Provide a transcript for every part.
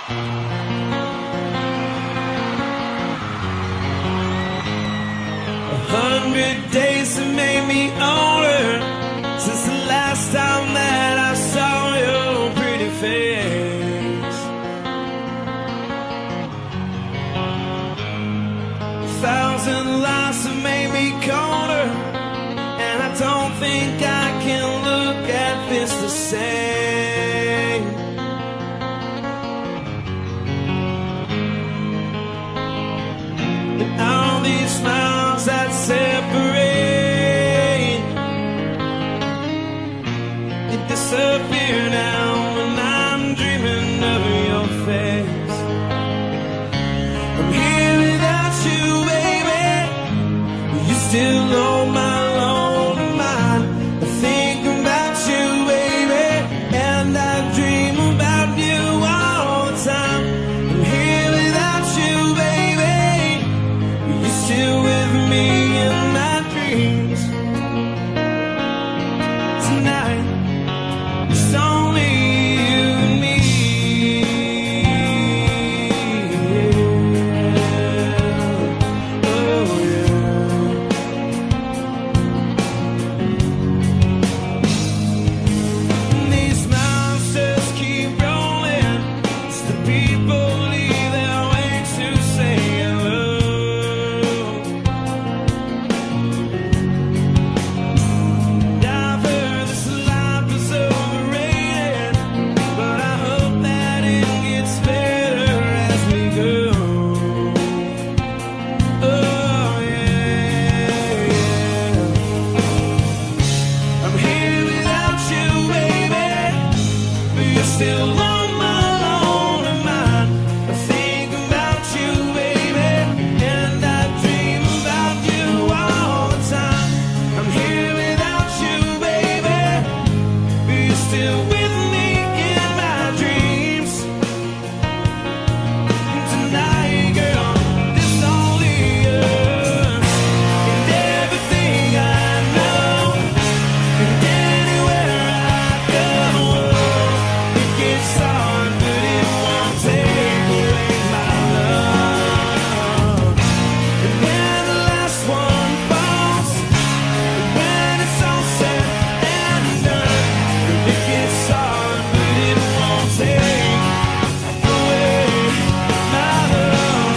100 days have made me older since the last time that I saw your pretty face. 1,000 lives have made me colder, and I don't think I can look at this the same. And all these smiles that separate, they disappear now when I'm dreaming of your face. I'm here without you, baby. You still know my lonely mind. I think about you, baby, and I dream about you all the time. I'm here without you, baby. You're still with me in my dreams. Tonight, it's only you and me. Yeah. Oh, yeah. And these smiles just keep rolling. It's the people leave their way to say hello. And I've heard this life is overrated, but I hope that it gets better as we go. Oh, yeah, yeah. I'm here without you, baby, but you're still on my lonely mind. I think about you, baby, and I dream about you all the time. I'm here without you, baby, but you're still with me in my dreams. And tonight, girl, this only us, and everything I know, and anywhere I go. It gets hard, but it won't take away my love. And when the last one falls, and when it's all said and done, it gets hard, but it won't take away my love.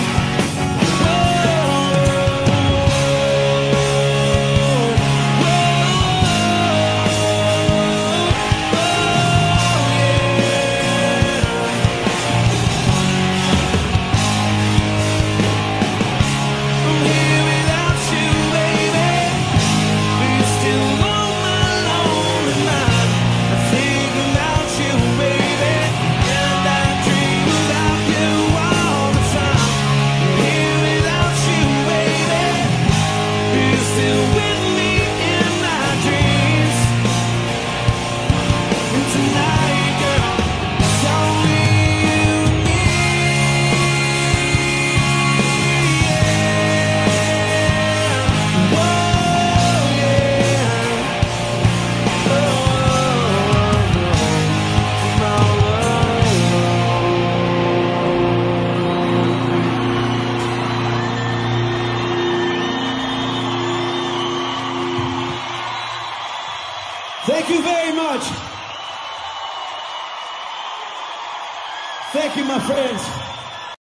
I'm here without you, baby, but you're still on my lonely mind. I think about you, baby, and I dream about you all the time. I'm here without you, baby, but you're still with me in my dreams. And tonight, girl, it's only you and me. Yeah. Whoa, yeah. Oh, my Thank you very much. Thank you, my friends.